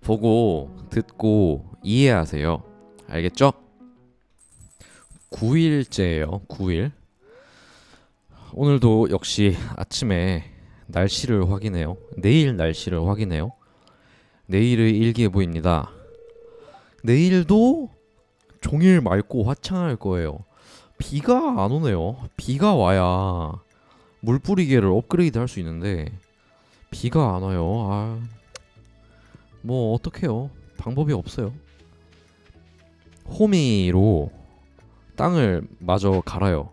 보고 듣고 이해하세요. 알겠죠? 9일째예요. 9일. 오늘도 역시 아침에 날씨를 확인해요. 내일 날씨를 확인해요. 내일의 일기예보입니다. 내일도 종일 맑고 화창할 거예요. 비가 안 오네요. 비가 와야 물 뿌리개를 업그레이드 할 수 있는데 비가 안 와요. 뭐 어떡해요. 방법이 없어요. 호미로 땅을 마저 갈아요.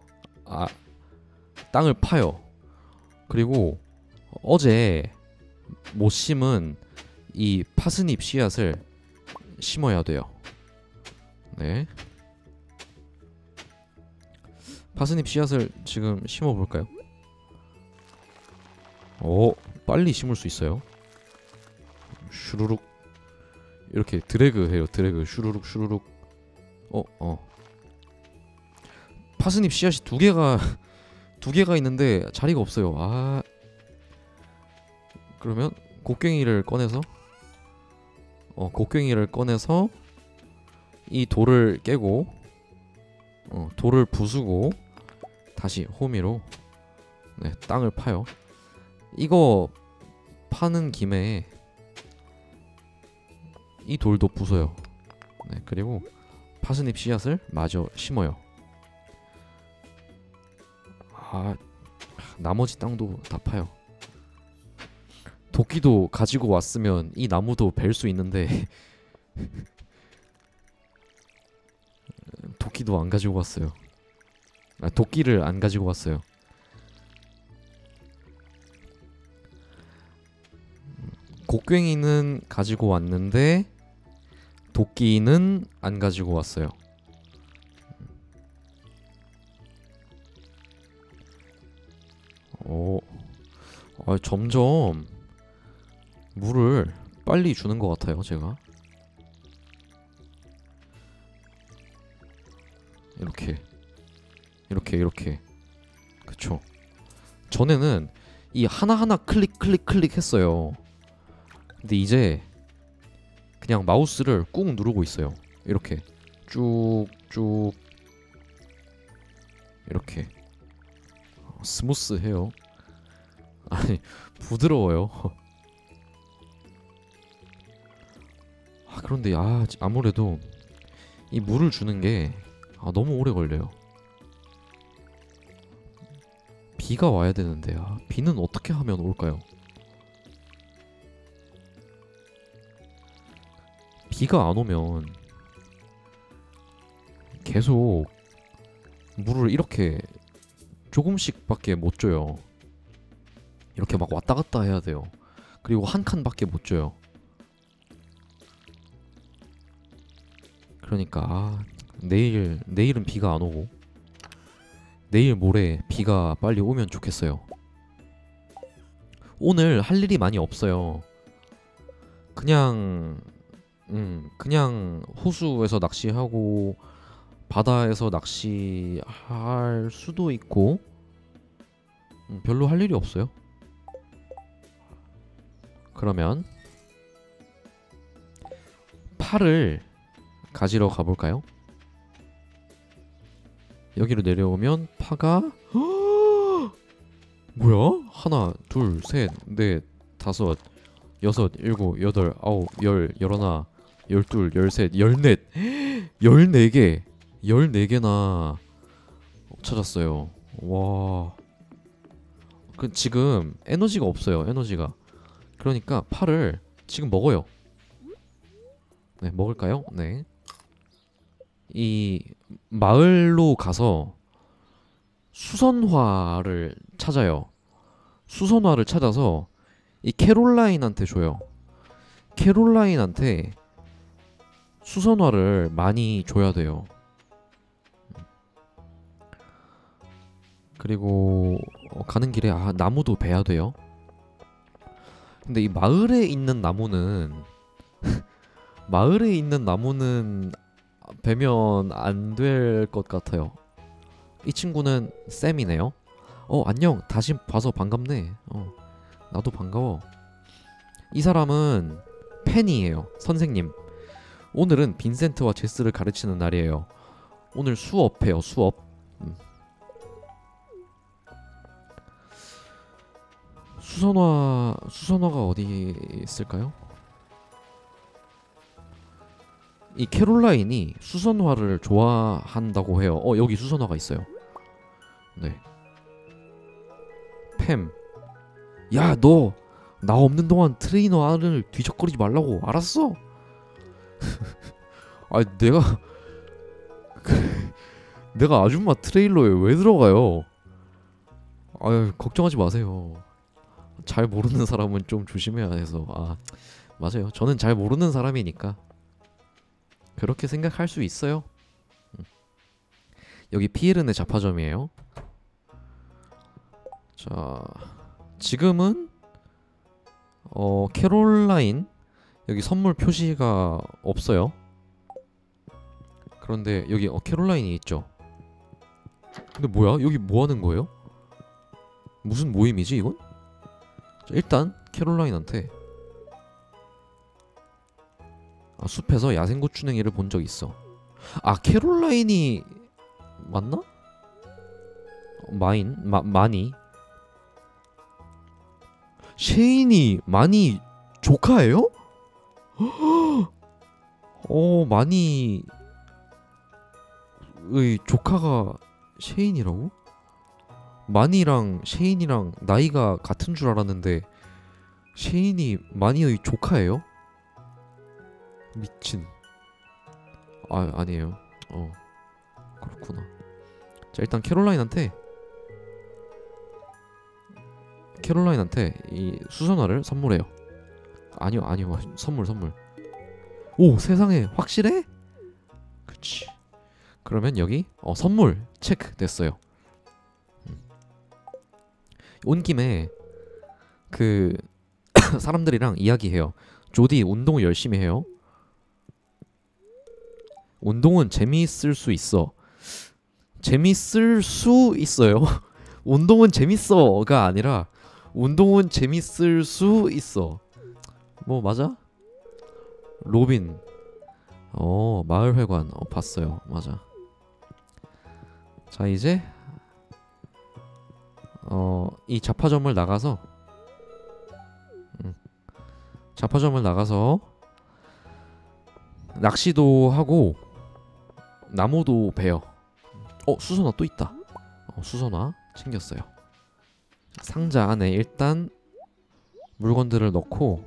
땅을 파요. 그리고 어제 못 심은 이 파스닙 씨앗을 심어야 돼요. 네. 파스닙 씨앗을 지금 심어 볼까요? 빨리 심을 수 있어요. 슈루룩 이렇게 드래그 해요. 드래그 슈루룩 슈루룩. 파스닙 씨앗이 두 개가 있는데 자리가 없어요. 그러면 곡괭이를 꺼내서 이 돌을 깨고 돌을 부수고 다시 호미로 땅을 파요. 이거 파는 김에 이 돌도 부숴요. 그리고 파스닙 씨앗을 마저 심어요. 나머지 땅도 다 파요. 도끼도 가지고 왔으면 이 나무도 벨 수 있는데 도끼도 안 가지고 왔어요. 도끼를 안 가지고 왔어요. 곡괭이는 가지고 왔는데 도끼는 안 가지고 왔어요. 점점 물을 빨리 주는 것 같아요. 제가 이렇게 그쵸. 전에는 이 하나하나 클릭 했어요. 근데 이제 그냥 마우스를 꾹 누르고 있어요. 이렇게 쭉쭉 이렇게 스무스해요. 부드러워요. 그런데 아무래도 이 물을 주는 게 너무 오래 걸려요. 비가 와야 되는데 비는 어떻게 하면 올까요? 비가 안 오면 계속 물을 이렇게 조금씩밖에 못 줘요. 이렇게 막 왔다 갔다 해야 돼요. 그리고 한 칸밖에 못 줘요. 그러니까 내일은 비가 안 오고 내일 모레 비가 빨리 오면 좋겠어요. 오늘 할 일이 많이 없어요. 그냥 호수에서 낚시하고 바다에서 낚시할 수도 있고 별로 할 일이 없어요. 그러면 팔을 가지러 가볼까요? 여기로 내려오면 파가 뭐야? 하나, 둘, 셋, 넷, 다섯, 여섯, 일곱, 여덟, 아홉, 열, 열하나, 열둘, 열셋, 열넷 14개 14개나 찾았어요. 와. 지금 에너지가 없어요. 에너지가. 그러니까 파를 지금 먹어요. 먹을까요? 이 마을로 가서 수선화를 찾아요. 수선화를 찾아서 이 캐롤라인한테 줘요. 캐롤라인한테 수선화를 많이 줘야 돼요. 그리고 가는 길에 나무도 베야 돼요. 근데 이 마을에 있는 나무는 베면 안 될 것 같아요. 이 친구는 쌤이네요. 안녕. 다시 봐서 반갑네. 나도 반가워. 이 사람은 펜이에요. 선생님, 오늘은 빈센트와 제스를 가르치는 날이에요. 오늘 수업해요. 수업. 수선화가 어디 있을까요? 이 캐롤라인이 수선화를 좋아한다고 해요. 여기 수선화가 있어요. 네. 팸. 야, 너 나 없는 동안 트레이너 안을 뒤적거리지 말라고. 알았어? 아, 내가 아줌마 트레일러에 왜 들어가요? 아유, 걱정하지 마세요. 잘 모르는 사람은 좀 조심해야 해서. 맞아요. 저는 잘 모르는 사람이니까 그렇게 생각할 수 있어요. 여기 피에르네 잡화점이에요. 자, 지금은 캐롤라인 여기 선물 표시가 없어요. 그런데 여기 캐롤라인이 있죠. 근데 뭐야? 여기 뭐 하는 거예요? 무슨 모임이지 이건? 자, 일단 캐롤라인한테 숲에서 야생고추냉이를 본 적 있어. 캐롤라인이 맞나? 마니 셰인이 마니 조카예요? 마니의 조카가 셰인이라고? 마니랑 셰인이랑 나이가 같은 줄 알았는데 셰인이 마니의 조카예요? 미친. 아니에요. 그렇구나. 자, 일단 캐롤라인한테 이 수선화를 선물해요. 아니요. 선물. 오, 세상에. 확실해? 그치. 그러면 여기 선물 체크 됐어요. 온 김에 그 사람들이랑 이야기해요. 조디, 운동 열심히 해요. 운동은 재미있을 수 있어. 재밌을 수 있어요. 운동은 재밌어가 아니라 운동은 재밌을 수 있어. 뭐 맞아? 로빈. 마을회관. 봤어요. 맞아. 자, 이제 이 잡화점을 나가서 낚시도 하고 나무도 베요. 수선화 또 있다. 수선화 챙겼어요. 상자 안에 일단 물건들을 넣고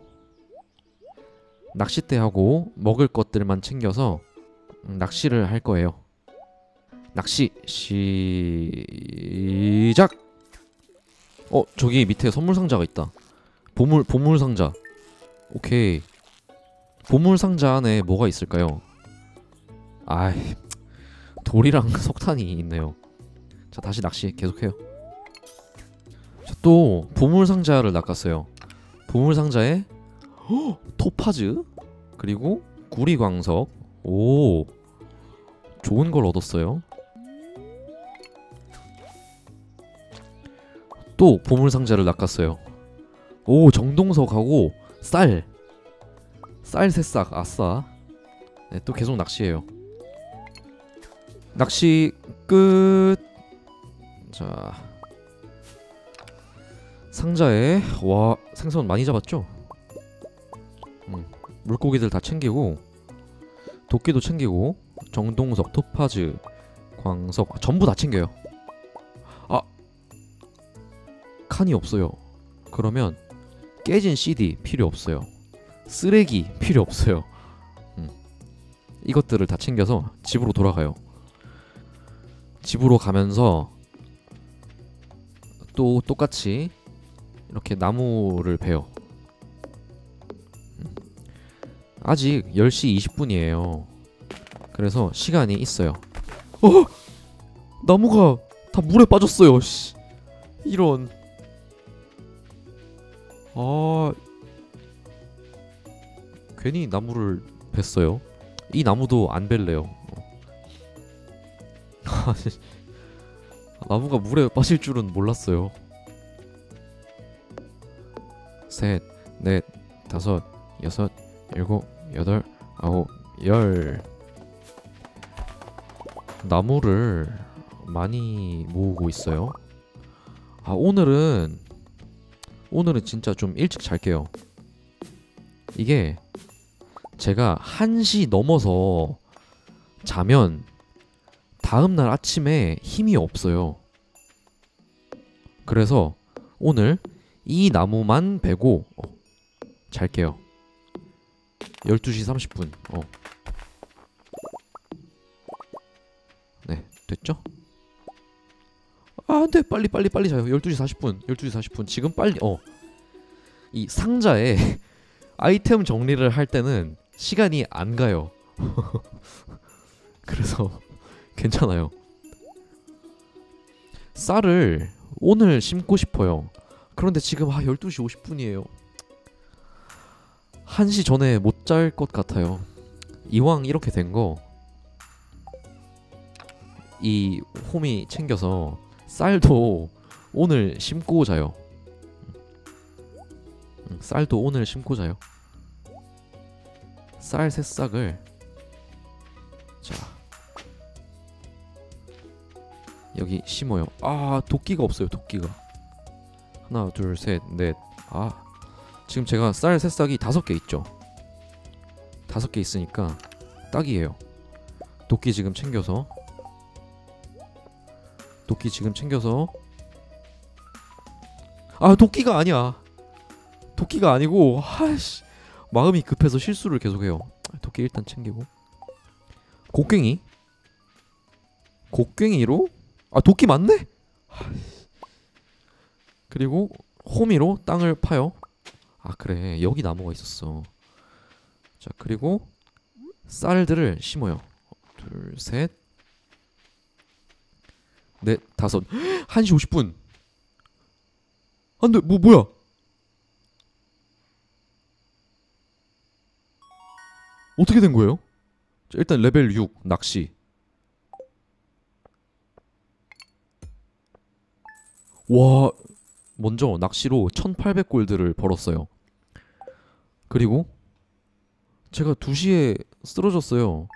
낚싯대하고 먹을 것들만 챙겨서 낚시를 할 거예요. 낚시 시작. 저기 밑에 선물 상자가 있다. 보물 상자. 오케이. 보물 상자 안에 뭐가 있을까요? 돌이랑 석탄이 있네요. 자, 다시 낚시 계속해요. 자, 또 보물 상자를 낚았어요. 보물 상자에 토파즈 그리고 구리광석. 오, 좋은 걸 얻었어요. 또 보물 상자를 낚았어요. 오, 정동석하고 쌀 새싹. 아싸. 네, 또 계속 낚시해요. 낚시 끝. 자, 상자에 생선 많이 잡았죠? 물고기들 다 챙기고 도끼도 챙기고 정동석, 토파즈, 광석 전부 다 챙겨요. 칸이 없어요. 그러면 깨진 CD 필요 없어요. 쓰레기 필요 없어요. 이것들을 다 챙겨서 집으로 돌아가요. 집으로 가면서 또 똑같이 이렇게 나무를 베요. 아직 10시 20분이에요. 그래서 시간이 있어요. 나무가 다 물에 빠졌어요. 이런. 괜히 나무를 뱄어요. 이 나무도 안 벨래요. 나무가 물에 빠질 줄은 몰랐어요. 셋, 넷, 다섯, 여섯, 일곱, 여덟, 아홉, 열. 나무를 많이 모으고 있어요. 아, 오늘은 진짜 좀 일찍 잘게요. 이게 제가 1시 넘어서 자면 다음날 아침에 힘이 없어요. 그래서 오늘 이 나무만 베고 잘게요. 12시 30분. 네, 됐죠? 아, 안돼. 빨리 자요. 12시 40분. 12시 40분. 지금 빨리. 이 상자에 아이템 정리를 할 때는 시간이 안 가요. 그래서 괜찮아요. 쌀을 오늘 심고 싶어요. 그런데 지금 12시 50분이에요. 1시 전에 못 잘 것 같아요. 이왕 이렇게 된 거 이 홈이 챙겨서 쌀도 오늘 심고 자요. 쌀도 오늘 심고 자요. 쌀 새싹을 자 여기 심어요. 아, 도끼가 없어요. 도끼가 하나 둘 셋 넷. 아, 지금 제가 쌀 새싹이 5개 있죠. 5개 있으니까 딱이에요. 도끼 지금 챙겨서 아, 도끼가 아니야. 도끼가 아니고 아이씨, 마음이 급해서 실수를 계속해요. 도끼 일단 챙기고 곡괭이로 도끼 맞네? 그리고 호미로 땅을 파요. 아, 그래, 여기 나무가 있었어. 자, 그리고 쌀들을 심어요. 둘, 셋, 넷, 다섯. 1시 50분. 안돼. 뭐야? 어떻게 된 거예요? 자, 일단 레벨 6 낚시. 와, 먼저 낚시로 1800골드를 벌었어요. 그리고 제가 2시에 쓰러졌어요.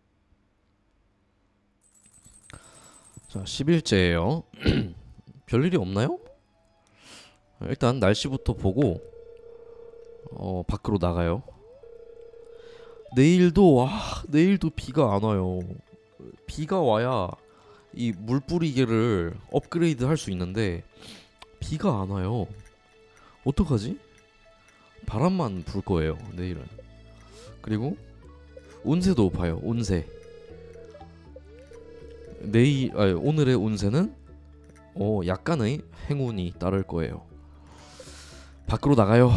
자, 10일째예요. 별일이 없나요? 일단 날씨부터 보고 밖으로 나가요. 내일도 비가 안 와요. 비가 와야 이 물뿌리개를 업그레이드 할 수 있는데 비가 안 와요. 어떡하지? 바람만 불 거예요, 내일은. 그리고 운세도 봐요. 운세. 오늘의 운세는 약간의 행운이 따를 거예요. 밖으로 나가요.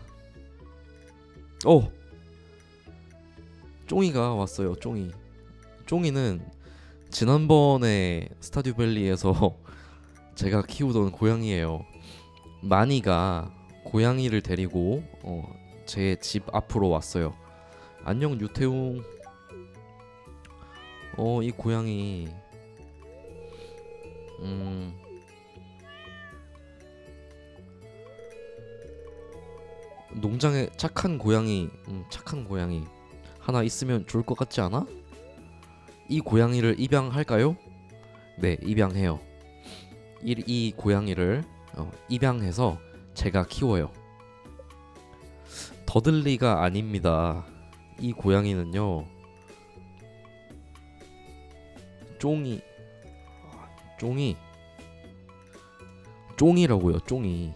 쫑이가 왔어요. 쫑이는 지난번에 스타듀밸리에서 제가 키우던 고양이에요. 마니가 고양이를 데리고 제 집 앞으로 왔어요. 안녕 유태웅. 이 고양이 농장에 착한 고양이 하나 있으면 좋을 것 같지 않아? 이 고양이를 입양할까요? 네, 입양해요. 이 고양이를 입양해서 제가 키워요. 더들리가 아닙니다. 이 고양이는요, 쫑이라고요. 쫑이.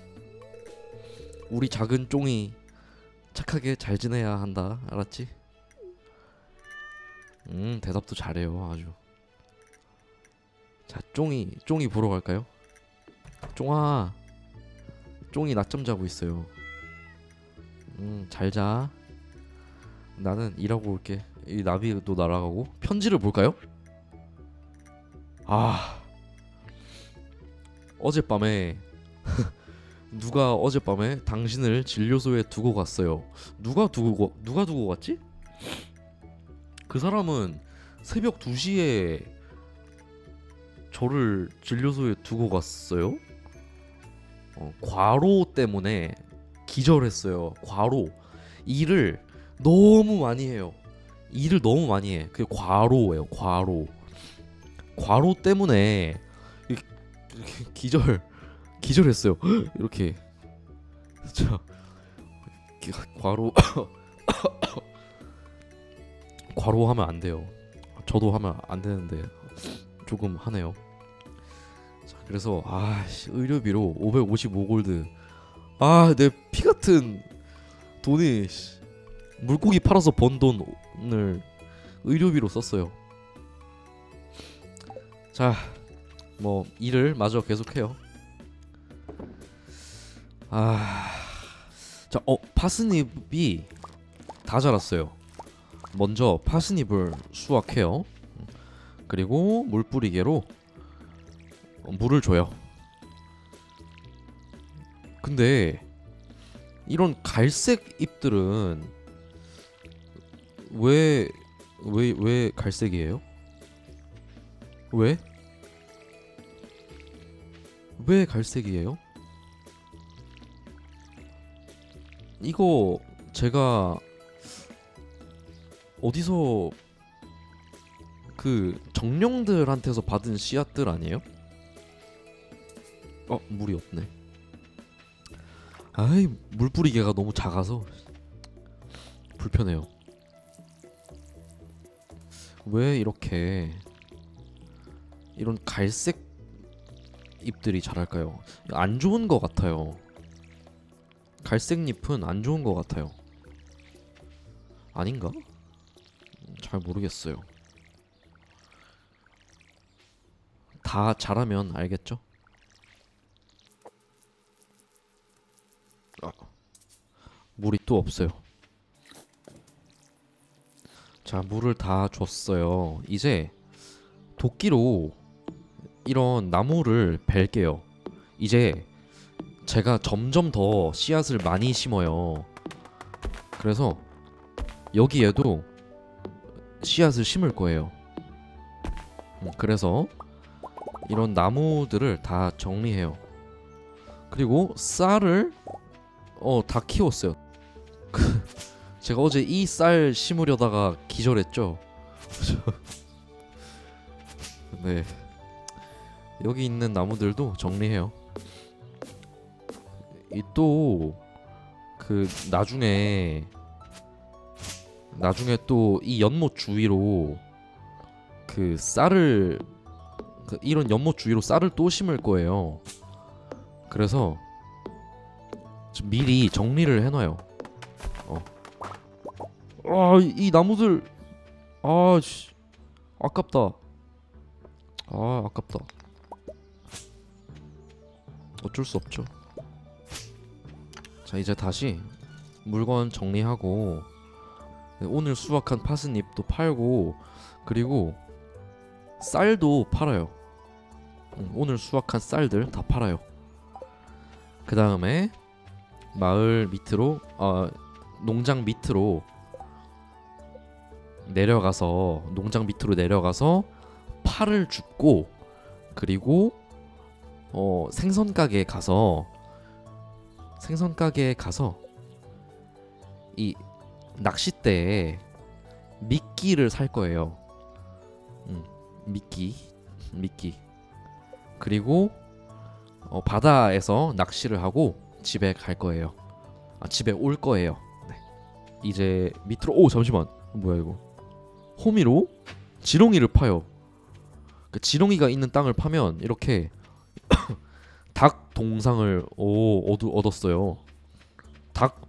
우리 작은 쫑이 착하게 잘 지내야 한다. 알았지? 대답도 잘해요. 아주. 자, 쫑이 보러 갈까요? 쫑이 낮잠 자고 있어요. 잘 자. 나는 일하고 올게. 이 나비도 날아가고. 편지를 볼까요? 어젯밤에 누가 어젯밤에 당신을 진료소에 두고 갔어요. 누가 두고 갔지? 그 사람은 새벽 2시에 저를 진료소에 두고 갔어요. 과로 때문에 기절했어요. 과로. 일을 너무 많이 해요. 일을 너무 많이 해. 그게 과로예요. 과로 때문에 이렇게 기절했어요. 이렇게 저 과로 과로하면 안 돼요. 저도 하면 안 되는데 조금 하네요. 자, 그래서 의료비로 555골드. 내 피 같은 돈이 물고기 팔아서 번 돈을 의료비로 썼어요. 자, 뭐 일을 마저 계속해요. 자, 파스닙이 다 자랐어요. 먼저 파스닙을 수확해요. 그리고 물 뿌리개로 물을 줘요. 근데 이런 갈색 잎들은 왜 갈색이에요? 왜? 왜 갈색이에요? 이거 제가 어디서 그 정령들한테서 받은 씨앗들 아니에요? 물이 없네. 물 뿌리개가 너무 작아서 불편해요. 왜 이렇게 이런 갈색 잎들이 자랄까요? 안 좋은 것 같아요. 갈색 잎은 안 좋은 것 같아요. 아닌가? 잘 모르겠어요. 다 자라면 알겠죠? 물이 또 없어요. 자, 물을 다 줬어요. 이제 도끼로 이런 나무를 벨게요. 이제 제가 점점 더 씨앗을 많이 심어요. 그래서 여기에도 씨앗을 심을 거예요. 그래서 이런 나무들을 다 정리해요. 그리고 쌀을 다 키웠어요. 제가 어제 이 쌀 심으려다가 기절했죠. 네, 여기 있는 나무들도 정리해요. 이 또 그 나중에 또 이 연못 주위로 그 쌀을 이런 연못 주위로 쌀을 또 심을 거예요. 그래서 미리 정리를 해놔요. 이 나무들 아깝다. 아깝다. 어쩔 수 없죠. 자, 이제 다시 물건 정리하고 오늘 수확한 파스잎도 팔고 그리고 쌀도 팔아요. 오늘 수확한 쌀들 다 팔아요. 그 다음에 마을 밑으로 농장 밑으로 내려가서 팔을 줍고 그리고 생선 가게에 가서 이 낚싯대에 미끼를 살 거예요. 미끼. 그리고 바다에서 낚시를 하고 집에 갈 거예요. 집에 올 거예요. 네. 이제 밑으로 잠시만. 뭐야 이거? 호미로 지렁이를 파요. 그 지렁이가 있는 땅을 파면 이렇게 닭 동상을 얻었어요. 닭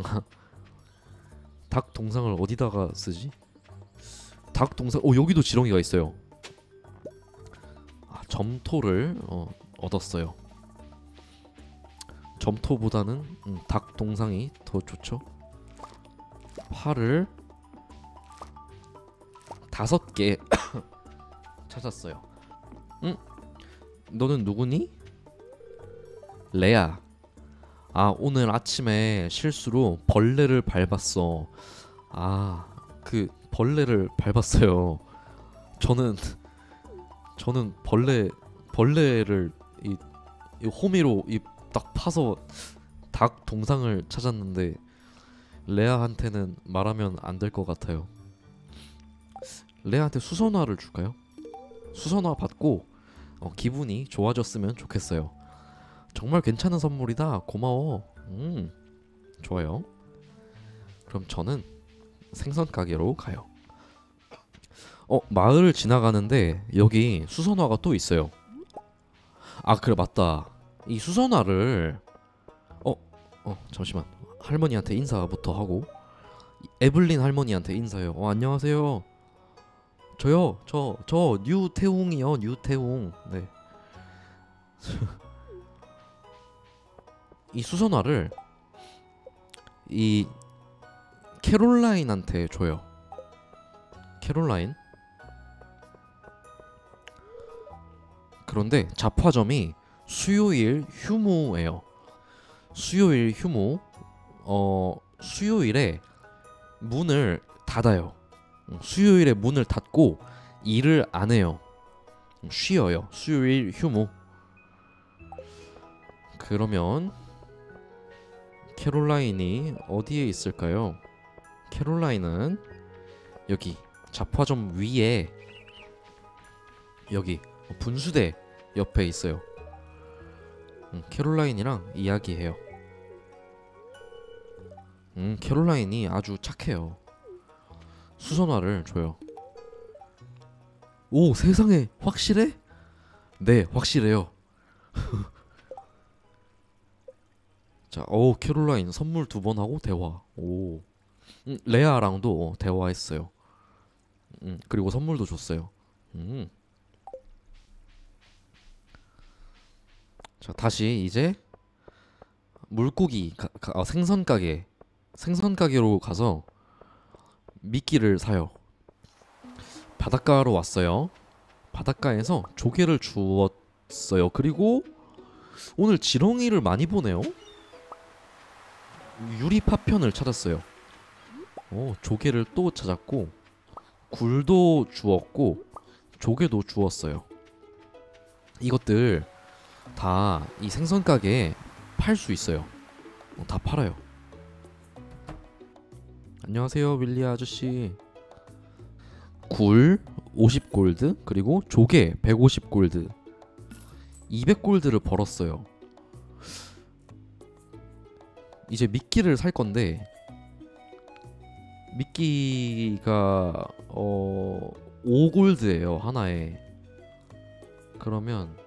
동상을 어디다가 쓰지? 닭 동상 여기도 지렁이가 있어요. 점토를 얻었어요. 점토보다는 닭 동상이 더 좋죠. 팔을 5개 찾았어요. 너는 누구니? 레아. 오늘 아침에 실수로 벌레를 밟았어. 그 벌레를 밟았어요. 저는 벌레를 이 호미로 딱 파서 닭 동상을 찾았는데 레아한테는 말하면 안 될 것 같아요. 레아한테 수선화를 줄까요? 수선화 받고 기분이 좋아졌으면 좋겠어요. 정말 괜찮은 선물이다. 고마워. 좋아요. 그럼 저는 생선 가게로 가요. 마을 지나가는데 여기 수선화가 또 있어요. 아 그래 맞다. 이 수선화를 잠시만. 할머니한테 인사부터 하고 에블린 할머니한테 인사해요. 안녕하세요. 저요. 저 뉴태웅이요. 뉴태웅. 네. 이 수선화를 이 캐롤라인한테 줘요. 캐롤라인. 그런데 잡화점이 수요일 휴무예요. 수요일 휴무. 수요일에 문을 닫아요. 수요일에 문을 닫고 일을 안 해요. 쉬어요. 수요일 휴무. 그러면 캐롤라인이 어디에 있을까요? 캐롤라인은 여기 잡화점 위에 여기 분수대 옆에 있어요. 캐롤라인이랑 이야기해요. 캐롤라인이 아주 착해요. 수선화를 줘요. 오 세상에 확실해? 네 확실해요. 자, 캐롤라인 선물 2번 하고 대화. 오, 레아랑도 대화했어요. 그리고 선물도 줬어요. 자, 다시 이제 물고기 생선 가게로 가서 미끼를 사요. 바닷가로 왔어요. 바닷가에서 조개를 주웠어요. 그리고 오늘 지렁이를 많이 보네요. 유리 파편을 찾았어요. 조개를 또 찾았고 굴도 주웠고 조개도 주웠어요. 이것들 다 이 생선 가게에 팔 수 있어요. 다 팔아요. 안녕하세요 윌리 아저씨. 굴 50골드 그리고 조개 150골드 200골드를 벌었어요. 이제 미끼를 살 건데 미끼가 5골드예요 하나에. 그러면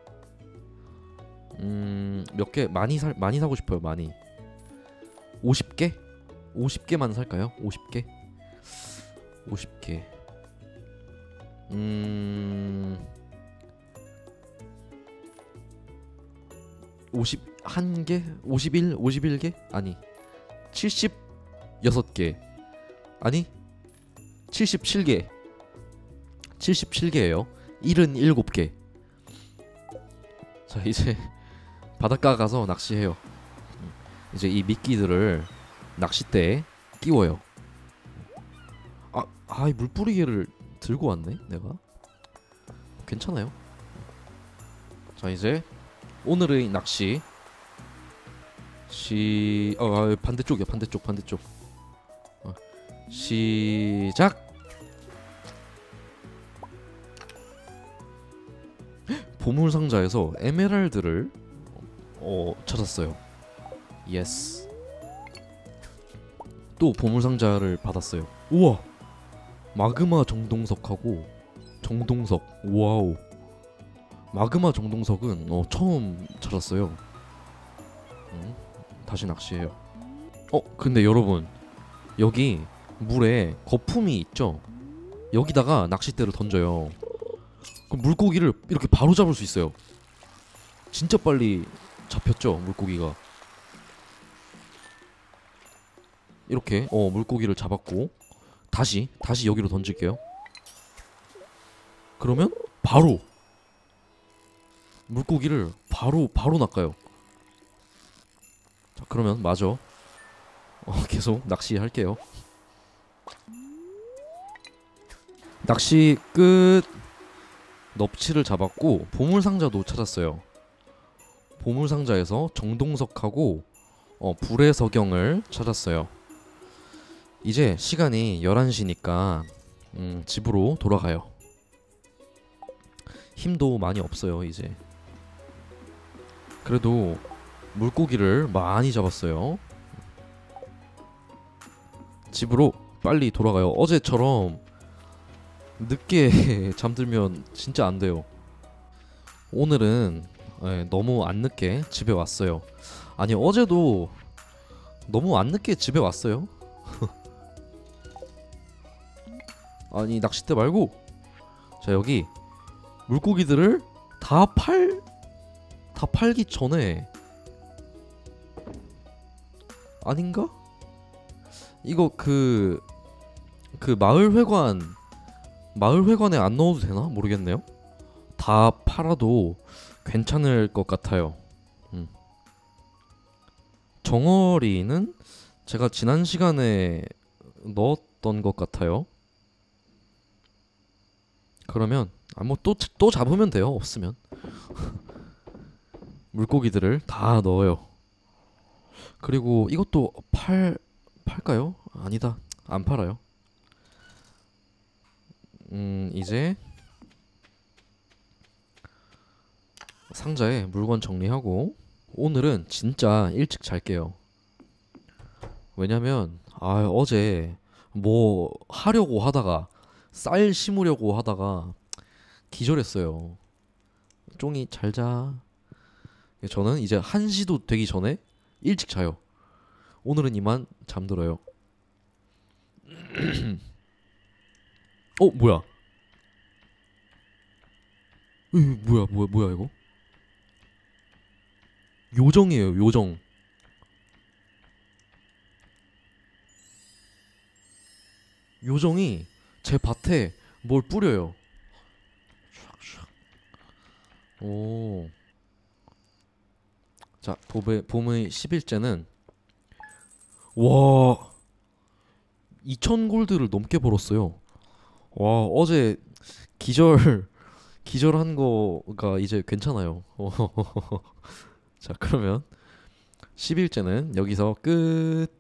몇 개 많이 사고 싶어요. 많이 50개? 50개만 살까요? 50개? 50개 51개? 51개? 아니 76개 아니 77개 77개예요 77개. 자 이제 바닷가 가서 낚시해요. 이제 이 미끼들을 낚싯대에 끼워요. 이 물뿌리개를 들고 왔네 내가. 괜찮아요. 자 이제 오늘의 낚시 반대쪽이야. 반대쪽 시작. 보물상자에서 에메랄드를 찾았어요. 예스. 또 보물상자를 받았어요. 우와 마그마 정동석하고 정동석. 와우 마그마 정동석은 처음 찾았어요. 다시 낚시해요. 근데 여러분 여기 물에 거품이 있죠? 여기다가 낚싯대를 던져요. 그럼 물고기를 이렇게 바로 잡을 수 있어요. 진짜 빨리 잡혔죠 물고기가. 이렇게 물고기를 잡았고 다시 여기로 던질게요. 그러면 바로 물고기를 바로 낚아요. 자 그러면 마저 계속 낚시할게요. 낚시 끝. 넙치를 잡았고 보물상자도 찾았어요. 보물상자에서 정동석하고 불의 서경을 찾았어요. 이제 시간이 11시니까 집으로 돌아가요. 힘도 많이 없어요 이제. 그래도 물고기를 많이 잡았어요. 집으로 빨리 돌아가요. 어제처럼 늦게 잠들면 진짜 안 돼요. 오늘은 너무 안 늦게 집에 왔어요. 아니 어제도 너무 안 늦게 집에 왔어요. 아니 낚싯대 말고 자 여기 물고기들을 다 팔기 전에 아닌가? 이거 그 마을 회관에 안 넣어도 되나? 모르겠네요. 다 팔아도 괜찮을 것 같아요. 음. 정어리는 제가 지난 시간에 넣었던 것 같아요. 그러면 뭐 또 잡으면 돼요. 없으면 물고기들을 다 넣어요. 그리고 이것도 팔까요? 아니다. 안 팔아요. 이제 상자에 물건 정리하고 오늘은 진짜 일찍 잘게요. 왜냐면 어제 뭐 하려고 하다가 쌀 심으려고 하다가 기절했어요. 쫑이 잘 자. 저는 이제 1시도 되기 전에 일찍 자요. 오늘은 이만 잠들어요. 뭐야? 뭐야 이거? 요정이에요, 요정. 요정이 제 밭에 뭘 뿌려요. 오. 자, 봄의 10일째는 와, 2000 골드를 넘게 벌었어요. 와, 어제 기절 기절한 거가 이제 괜찮아요. 자, 그러면 10일째는 여기서 끝.